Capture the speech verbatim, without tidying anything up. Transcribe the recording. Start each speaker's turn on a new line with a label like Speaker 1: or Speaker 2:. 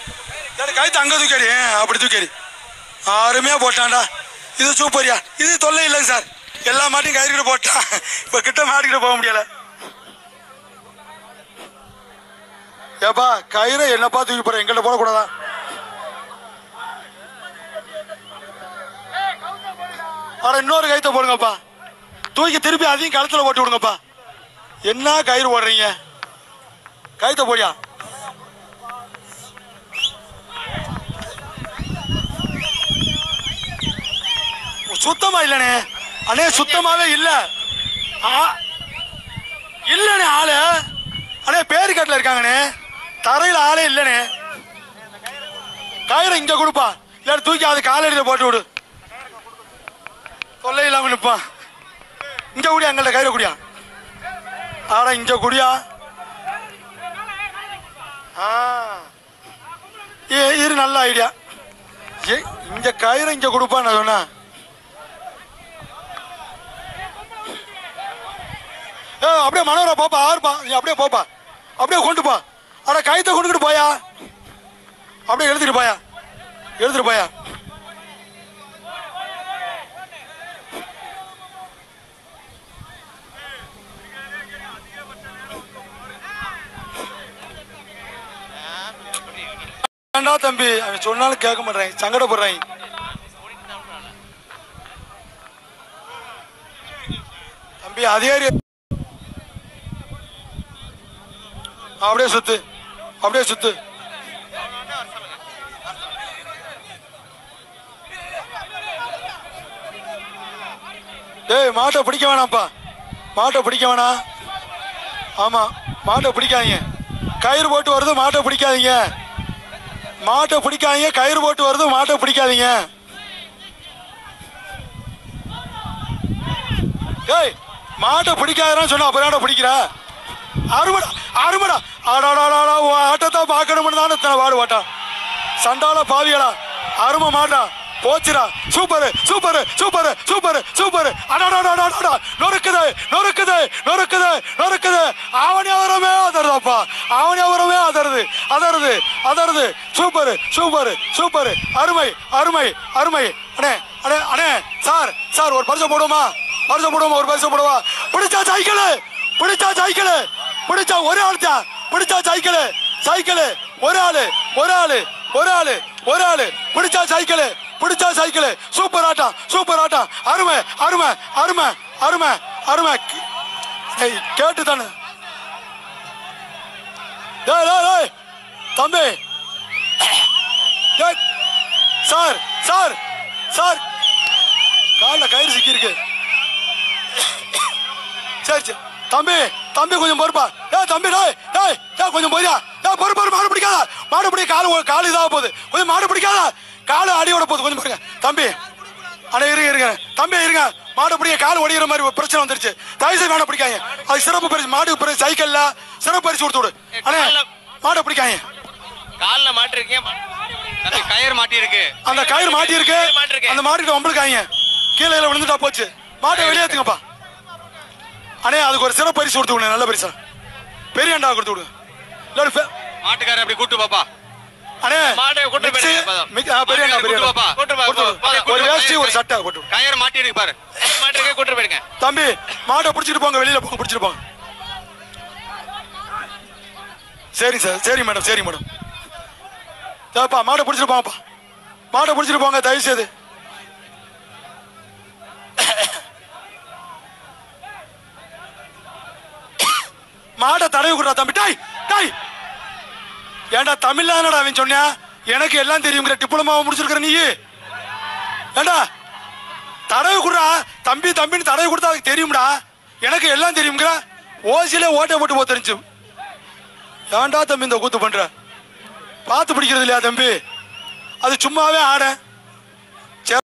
Speaker 1: கைத்து அங்க தூக்கி அப்படி தூக்கி அருமையா போட்டான்டா. இது சூப்பரியா, இது தொல்லை இல்லைங்க சார். எல்லா மாட்டையும் கயிறு கிட்ட போட்டான். இப்ப கிட்ட மாட்டிக்கிட்ட போக முடியல. ஏப்பா கயிறை என்னப்பா தூக்கி போற, எங்கிட்ட போடக்கூடாதா? ஆனா இன்னொரு கயிற்ற போடுங்கப்பா, தூக்கி திருப்பி அதையும் கழுத்துல போட்டு விடுங்கப்பா. என்ன கயிறு போடுறீங்க, கயிற்ற போடியா. சுத்தமா இல்லனே அண்ணே, சுத்தமாவே இல்ல இல்லனே ஆளு. அண்ணே பேரு கட்டில இருக்காங்கண்ணே, தரையில ஆளே இல்லனே. கயிறை இங்க கொடுப்பா, இல்ல தூக்கி அது காலடியில போட்டு விடு. தொல்லை இல்லாம நிப்பான். இங்க குடியா, எங்கள்ட்ட கயிறு குடியா. ஆனா இங்க குடியா. இரு, நல்ல ஐடியா. இங்க கயிறை இங்க கொடுப்பா நான் சொன்ன. அப்படியே மனோரா போப்பா, ஆறுப்பா, நீ அப்படியே போப்பா, அப்படியே கொண்டு போ. ஆனா கயிற்ற கொண்டுக்கிட்டு போயா, அப்படியே எழுதிட்டு போயா, எழுதிட்டு போயா. தம்பி அவன் சொன்னாலும் கேட்க மாட்டேன், சங்கடப்படுறாங்க. தம்பி அதே அப்படியே சுத்து, அப்படியே சுத்து. டேய் மாட்டை பிடிக்க வேணாம்ப்பா, மாட்டை பிடிக்க வேணாம். ஆமா மாட்டை பிடிக்காதீங்க, கயிறு போட்டு வருது, மாட்டை பிடிக்காதீங்க, மாட்டை பிடிக்காதீங்க, கயிறு போட்டு வருது, மாட்டை பிடிக்காதீங்க. ஏய் மாட்டை பிடிக்காதுன்னு சொன்னா அப்புறம் பிடிக்கிற அருமடா, அருமடா. ஆடாடாடா ஆட்டத்தை பார்க்கணும்னு தானே இத்தனை பாடு பாட்டா. சண்டால பாவிகளா, அருமை மாட்டா போச்சுடா. Super super super super super. அடாடாடாடா நொறுக்குது நொறுக்குது நொறுக்குது நொறுக்குது. ஆவணியாவரமே அதருதாப்பா, ஆவணியாவரமே அதருது அதருது அதருது. Super super super. அருமை அருமை அருமை. அண்ணே அண்ணே அண்ணே சார் சார் ஒரு பரிசை போடுவோமா, பரிசை போடுவோமா, ஒரு பரிசை போடுவா. பிடிச்சா சைக்கிள், பிடிச்சா சைக்கிள், பிடிச்சா ஒரு ஆள் தான், பிடிச்சா சைக்கிள் சைக்கிள். ஒரு ஆளு ஒரு ஆளு ஒரு ஆளு ஒரு ஆளு பிடிச்சா சைக்கிள், பிடிச்சா சைக்கிள். சூப்பர் ஆட்டம் சூப்பர் ஆட்டம். அருமை அருமை அருமை அருமை அருமை. கேட்டு தானே தம்பி. சார் சார் சார் காலில் கயிறு சிக்கி இருக்கு. சரி சரி தம்பி தம்பி கொஞ்சம் பொறுப்பா. ஏ தம்பி டேய் டேய் டேய் கொஞ்சம் போறியா, டேய் பொறு பொறு. மாடு பிடிக்காத, மாடு பிடி, காலு காலு இதாக போகுது, கொஞ்சம் மாடு பிடிக்காத, காலு அடியோட போகுது, கொஞ்சம் பாருங்க தம்பி. அண்ணே இருங்க இருங்க தம்பி இருங்க, மாடு பிடிக்க காலு ஒடிகிற மாதிரி ஒரு பிரச்சனை வந்துருச்சு, தயவுசெய்து மாடை பிடிக்காங்க. அது சிறப்பு பரிசு, மாடு பரிசு சைக்கிள்ல சிறப்பு பரிசு கொடுத்து விடு. அண்ணே மாடை பிடிக்காங்க.
Speaker 2: கால்ல மாட்டி இருக்கேன், கயிறு மாட்டி இருக்கு,
Speaker 1: அந்த கயிறு மாட்டி இருக்கு, அந்த மாட்டுக்கிட்ட ஒம்பளுக்காங்க, கீழே விழுந்துட்டா போச்சு. மாட்டை வெளியேற்றுங்கப்பா. அண்ணே அதுக்கு ஒரு சிறப்பு பரிசு கொடுத்து விடுங்க, நல்ல பரிசா பெரிய அண்டா கொடுத்து விடுங்க.
Speaker 2: மாட்டுக்காரர் அப்படி கூட்டு பாப்பா.
Speaker 1: அண்ணே
Speaker 2: மாட்டை கூட்டு
Speaker 1: பெரிய அண்டா பெரிய பாப்பா, ஒரு வேஷ்டி ஒரு சட்டை போட்டு
Speaker 2: கயிறு மாட்டி இருக்கு பாரு, மாட்டுக்கே கூட்டு போயிடுங்க.
Speaker 1: தம்பி மாட்டை பிடிச்சிட்டு போங்க, வெளியில போங்க, பிடிச்சிட்டு போங்க. சரி சார், சரி மேடம், சரி மேடம். சரிப்பா மாட்டை பிடிச்சிட்டு போங்கப்பா, மாட்டை பிடிச்சிட்டு போங்க தயவு செய்து. மாடை தடவி கொடுறா தம்பி. டாய் டாய் ஏண்டா தமிழ்ல தானடா அவன் சொன்னியா, எனக்கு எல்லாம் தெரியுங்கிற டிப்ளமாவை முடிச்சிருக்கிற நீ. ஏண்டா தடவி கொடுறா தம்பி, தம்பின்னு தடவி கொடுத்தா அதுக்கு தெரியும்டா, எனக்கு எல்லாம் தெரியுங்கிற. ஓசியில ஓட்டை போட்டு போ தெரிஞ்சு. ஏண்டா தம்பி இந்த கூத்து பண்ற, பார்த்து பிடிக்கிறது இல்லையா தம்பி, அது சும்மாவே ஆட.